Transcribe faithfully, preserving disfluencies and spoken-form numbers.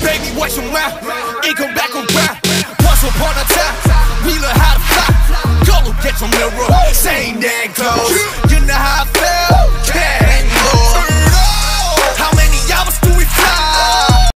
Baby, watch your mouth, ain't come back around. Once upon a time, we learned how to fly. Go get your mirror, same damn clothes. You know how I feel.